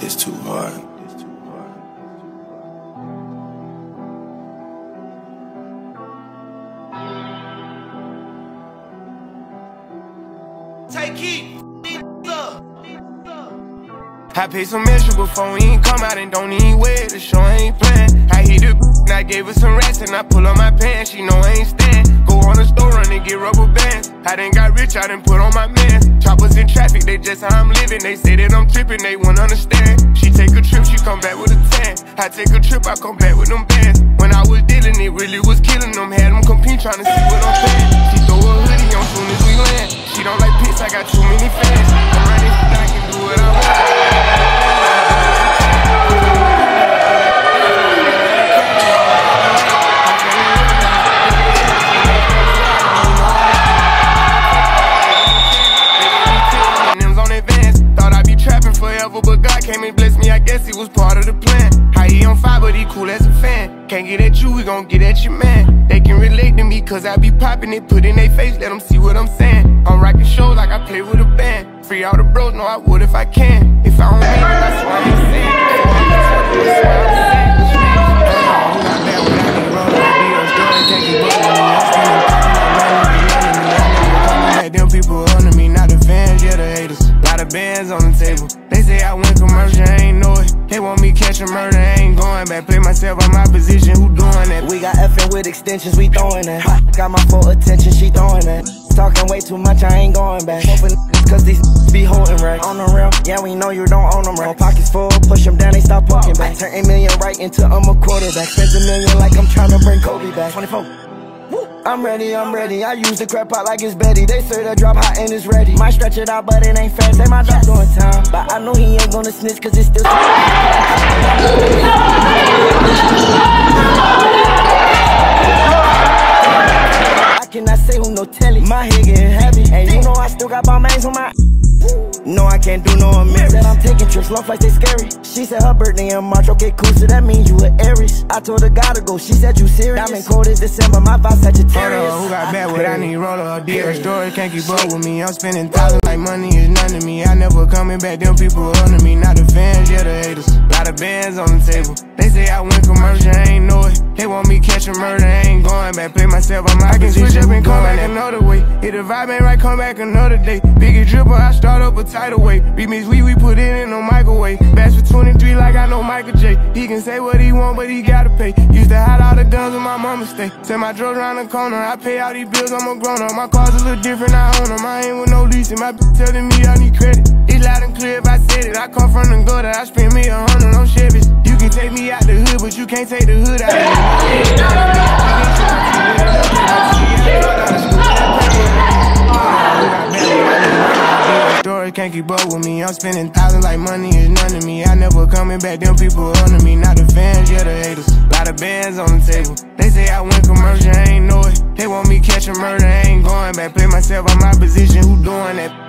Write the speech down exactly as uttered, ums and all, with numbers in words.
It's too hard. Take heat. I paid some extra before we ain't come out and don't even wear the show ain't playing. I hit the and I gave her some rest and I pull up my pants. She know I ain't stand. Go on the store run and get rubber bands. I done got rich, I done put on my mans. Choppers in traffic, they just how I'm living. They say that I'm tripping, they won't understand. She take a trip, she come back with a tan. I take a trip, I come back with them bands. When I was dealing, it really was killing them. Had them compete trying to see what I'm paying. She throw a hoodie on soon as we land. She don't like pics, I got too many fans. I'm running, I can do what I want. But God came and blessed me, I guess he was part of the plan. How he on fire, but he cool as a fan. Can't get at you, we gon' get at your man. They can relate to me, cause I be popping it, put in they face, let them see what I'm saying. I'm rocking shows like I play with a band. Free all the bros, know I would if I can. If I don't mean it, that's why I ain't saying. So I'm just talking, that's why I'm saying. Who got bad when I be rolling, I be on story, can't keep up with me. I'm spending time, I'm running, them people under me, not the fans, yeah, the haters. Lot of bands on the table. They say I went commercial, I ain't know it. They want me catch a murder, I ain't going back. Play myself on my position, who doing that? We got effing with extensions, we throwing that. Got my full attention, she throwing that. Talking way too much, I ain't going back. Hoping cause these be holding right. On the real, yeah, we know you don't own them right. Pockets full, push them down, they stop poking back. Turn a million right into I'm a quarterback. Spend a million like I'm trying to bring Kobe back. twenty-four. I'm ready, I'm ready. I use the crap pot like it's Betty. They say that drop hot and it's ready. Might stretch it out, but it ain't fast. They my dog doing time, but I know he ain't gonna snitch cause it's still. I cannot say who no telly. My head getting heavy, and you know I still got my mains on my. No, I can't do no amends. Said I'm taking trips, long flights, they scary. She said her birthday in March, okay, cool, so that means you an Aries. I told her gotta go, she said you serious. Diamond cold as December, my vibe Sagittarius. Hold on, who got bad what I need, roller or deal. Story can't keep up with me, I'm spending thousands like money is none to me. I never coming back, them people under me, not the fans, yeah, the haters. Lot of bands on the table. They say I went commercial, I ain't know it. They want me catch a murder, I ain't going back. Play myself on my I can switch up and come back another way. If the vibe ain't right, come back another day. Biggie dripper, I start up a tidal wave. Remix we, we put it in no microwave. Bash for twenty-three like I know Michael J. He can say what he want, but he gotta pay. Used to hide all the guns when my mama stay. Send my drugs around the corner, I pay all these bills, I'm a grown up. My car's a little different, I own them. I ain't with no leasing, my bitch telling me I need credit. It's loud and clear if I said it. I come from the gutter, I spend me a hundred on Chevys. You can take me out the hood, but you can't take the hood out of Story can't keep up with me, I'm spending thousands like money is none to me. I never coming back, them people under me, not the fans, yeah, the haters. Lot of bands on the table. They say I went commercial, I ain't know it. They want me catch a murder, I ain't going back. Play myself on my position, who doing that?